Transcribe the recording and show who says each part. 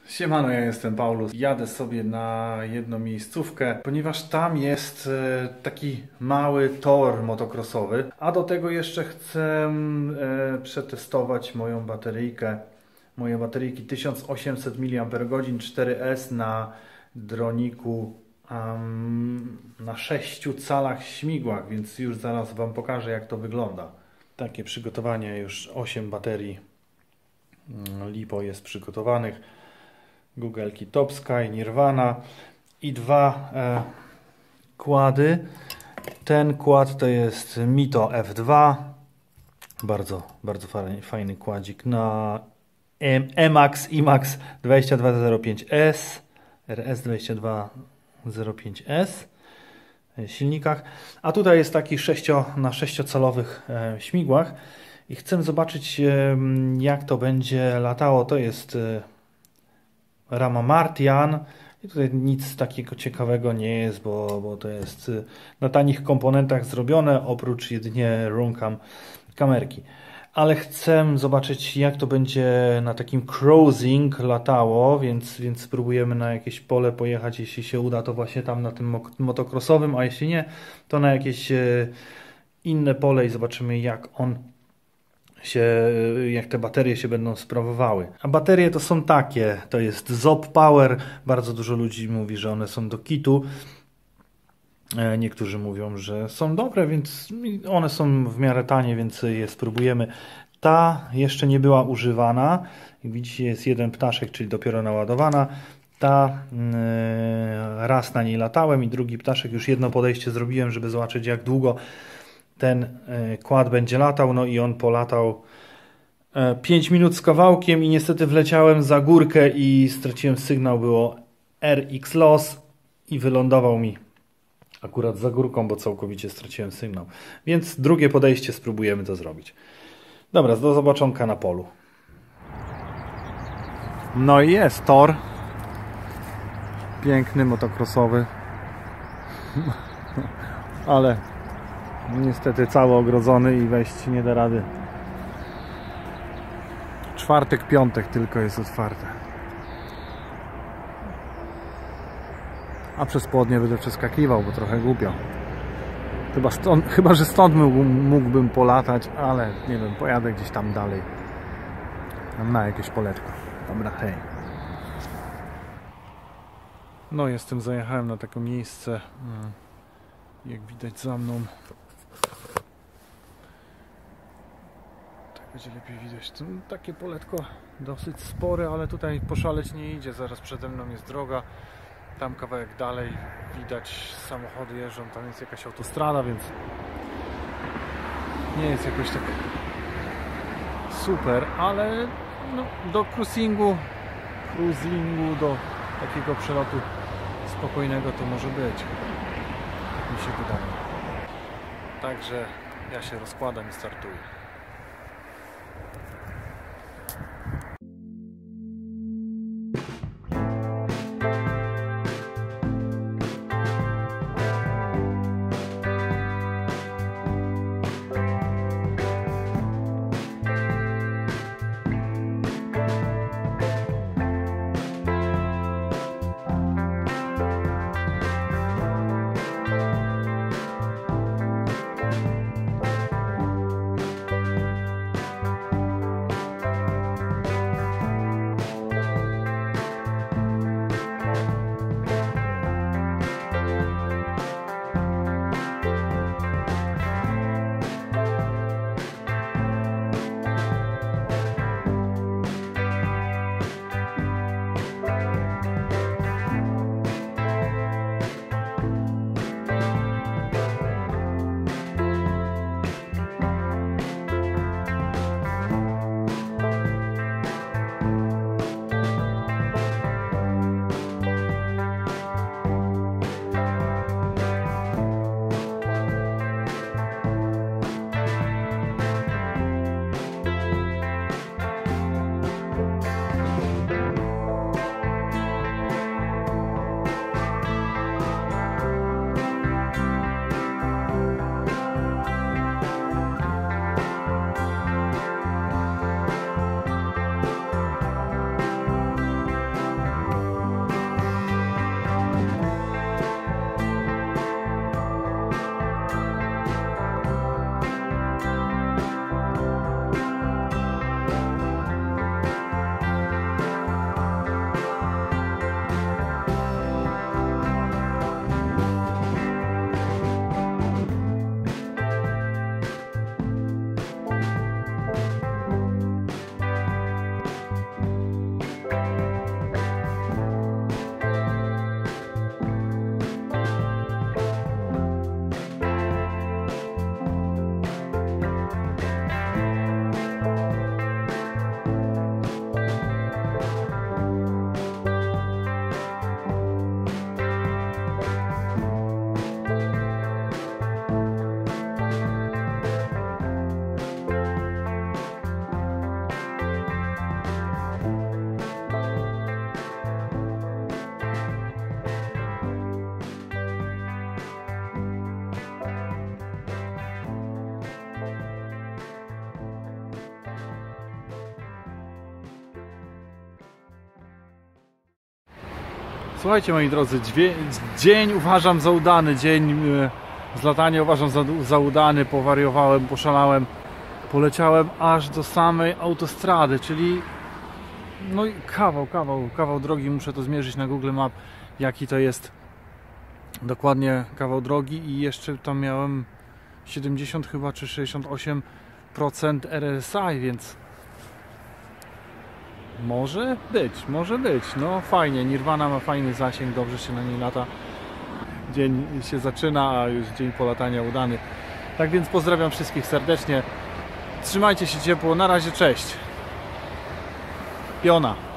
Speaker 1: Siemano, ja jestem Paulus. Jadę sobie na jedną miejscówkę, ponieważ tam jest taki mały tor motocrossowy, a do tego jeszcze chcę przetestować moją bateryjkę. Moje bateryjki 1800 mAh 4S na droniku na 6 calach śmigłach, więc już zaraz Wam pokażę, jak to wygląda. Takie przygotowanie, już 8 baterii LiPo jest przygotowanych. Google'ki Top Sky, Nirvana i dwa kłady. Ten kład to jest Mito F2. Bardzo fajny kładzik na Emax IMAX 2205S RS2205S silnikach. A tutaj jest taki na 6-calowych śmigłach i chcę zobaczyć, jak to będzie latało. To jest rama Martian i tutaj nic takiego ciekawego nie jest, bo to jest na tanich komponentach zrobione, oprócz jedynie RONCAM kamerki. Ale chcę zobaczyć, jak to będzie na takim cruising latało, więc spróbujemy na jakieś pole pojechać. Jeśli się uda, to właśnie tam na tym motocrossowym, a jeśli nie, to na jakieś inne pole i zobaczymy, jak te baterie się będą sprawowały. A baterie to są takie, to jest ZOP Power, bardzo dużo ludzi mówi, że one są do kitu. Niektórzy mówią, że są dobre, więc one są w miarę tanie, więc je spróbujemy. Ta jeszcze nie była używana. Jak widzicie, jest jeden ptaszek, czyli dopiero naładowana. Ta raz na niej latałem i drugi ptaszek, już jedno podejście zrobiłem, żeby zobaczyć, jak długo ten kład będzie latał. No i on polatał 5 minut z kawałkiem i niestety wleciałem za górkę i straciłem sygnał. Było RX loss i wylądował mi akurat za górką, bo całkowicie straciłem sygnał. Więc drugie podejście spróbujemy to zrobić. Dobra, do zobaczonka na polu. No i jest tor. Piękny, motocrossowy. Ale niestety cały ogrodzony i wejść nie da rady. Czwartek, piątek tylko jest otwarte. A przez południe będę przeskakiwał, bo trochę głupio. Chyba że stąd mógłbym polatać, ale nie wiem, pojadę gdzieś tam dalej. Na jakieś poletko. Dobra, hej. No zajechałem na takie miejsce. Jak widać za mną. Tak będzie lepiej widać. To takie poletko dosyć spore, ale tutaj poszaleć nie idzie. Zaraz przede mną jest droga. Tam kawałek dalej widać samochody jeżdżą, tam jest jakaś autostrada, więc nie jest jakoś tak super, ale no, do cruisingu, do takiego przelotu spokojnego to może być. Tak mi się wydaje. Także ja się rozkładam i startuję. Słuchajcie, moi drodzy, dzień uważam za udany, dzień z latania uważam za udany, powariowałem, poszalałem, poleciałem aż do samej autostrady, czyli no i kawał drogi, muszę to zmierzyć na Google Map, jaki to jest dokładnie kawał drogi i jeszcze tam miałem 70 chyba czy 68% RSI, więc może być, no fajnie, Nirvana ma fajny zasięg, dobrze się na niej lata, dzień się zaczyna, a już dzień polatania udany. Tak więc pozdrawiam wszystkich serdecznie, trzymajcie się ciepło, na razie, cześć, piona.